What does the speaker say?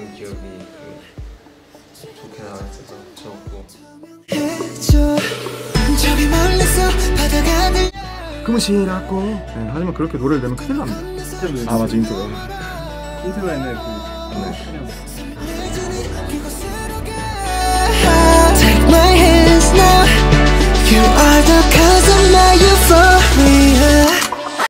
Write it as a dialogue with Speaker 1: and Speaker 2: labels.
Speaker 1: 좋은 기억이 좋게 나와있어서 좋았고.
Speaker 2: 그무시라고. 네, 하지만 그렇게 노래를 내면 큰일 납니다. 아 맞아, 인트로.
Speaker 3: 인트로에는 그
Speaker 2: 네.